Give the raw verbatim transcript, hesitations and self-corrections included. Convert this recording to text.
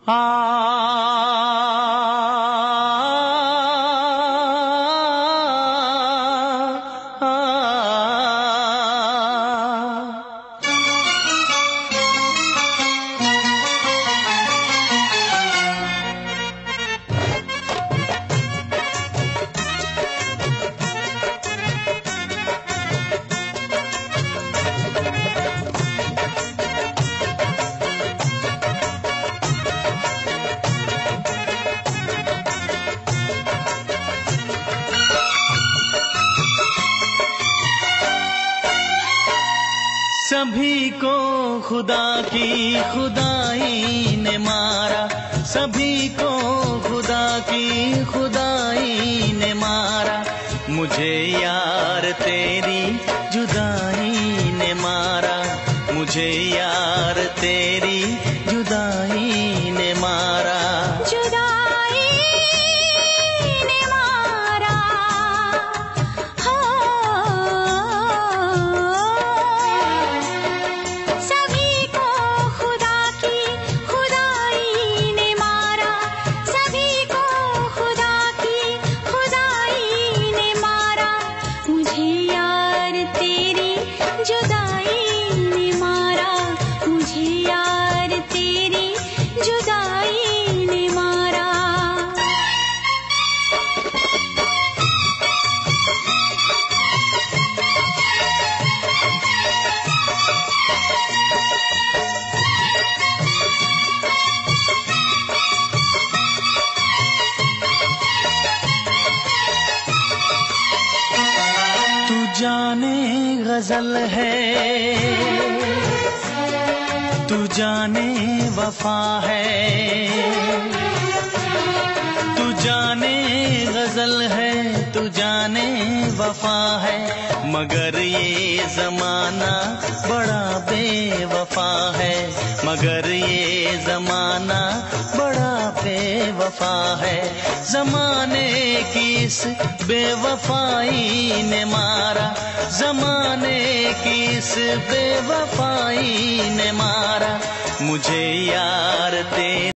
सभी को खुदा की खुदाई ने मारा, सभी को खुदा की खुदाई ने मारा। मुझे यार तेरी जुदाई ने मारा, मुझे यार तेरी जुदाई ने मारा। जुदाई ने मारा, हो सभी को खुदा की खुदाई ने मारा, सभी को खुदा की खुदाई ने मारा। मुझे यार तेरी जुदाई ने मारा, मुझे यार तेरी जुदाई ने मारा। तू जाने गजल है, तू जाने वफा है, तू जाने गजल है, तू जाने वफा है। मगर ये जमाना बड़ा बेवफा है, मगर ये जमाना बड़ा बेवफा है। जमाने की इस बेवफाई ने मारा, जमाने की इस बेवफाई ने मारा। मुझे यार तेरी